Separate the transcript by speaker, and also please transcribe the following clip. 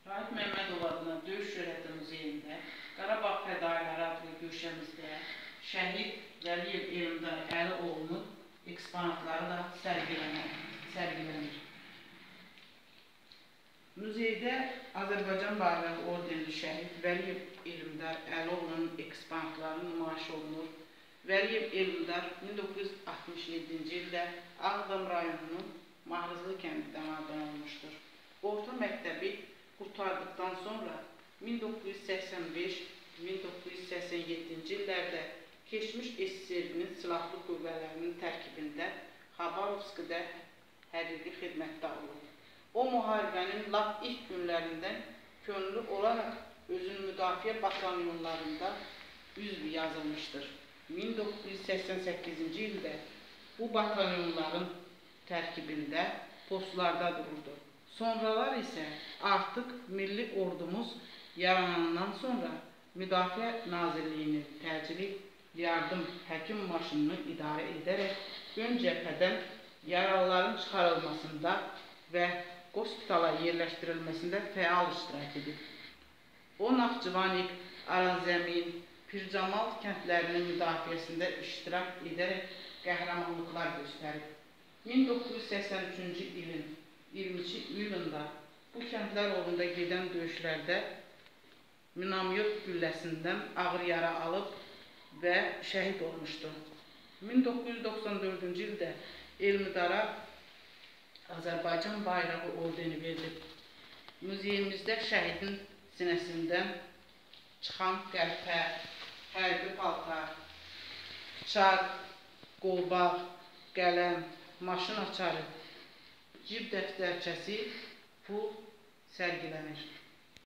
Speaker 1: Rahip Məmmədov adına Döyüş Şöhrəti Muzeyində Qarabağ Fədailəri adlı güşəmizdə şəhid Vəliyev Elmdar Əlioğlunun eksponatları da sərgilənir. Muzeydə Azərbaycan bayrağı ordenli şəhid Vəliyev Elmdar Əlioğlunun eksponatları nümayiş olunur. Vəliyev Elmdar 1967-ci ildə Ağdam rayonunun Mahrızlı kəndindən anadan olmuşdur. Orta məktəbi qurtardıqdan sonra 1985-1987-ci illərdə keçmiş SSR-nin silahlı qüvvələrinin tərkibində Xabarovskdə həqiqi xidmətdə olub. O, müharibənin lap ilk günlərindən könüllü olaraq özünün müdafiə batalyonlarında üzv yazılmışdır. 1988-ci ildə bu batalyonların tərkibində postlarda dururdu. Sonralar isə artıq Milli Ordumuz yaranandan sonra Müdafiə Nazirliyinin təcili yardım həkim maşınını idarə edərək ön cəbhədən yaralıların çıxarılmasında və hospitala yerləşdirilməsində fəal iştirak edib. O, Naxçıvanik, Arazəmin, Pircamal kəndlərinin müdafiəsində iştirak edərək qəhrəmanlıqlar göstərib. 1983-cü ilin 22 iyulunda bu kəndlər uğrunda gedən döyüşlərdə minamyot gülləsindən ağır yara alıb və şəhid olmuşdu. 1994-cü ildə Elmdara Azərbaycan bayrağı ordeni verilib. Muzeyimizdə şəhidin sinəsindən çıxan qəlpə, hərbi paltar, bıçaq, qolbaq, qələm, maşın açarı, cib dəftərçəsi, pul sərgilənir.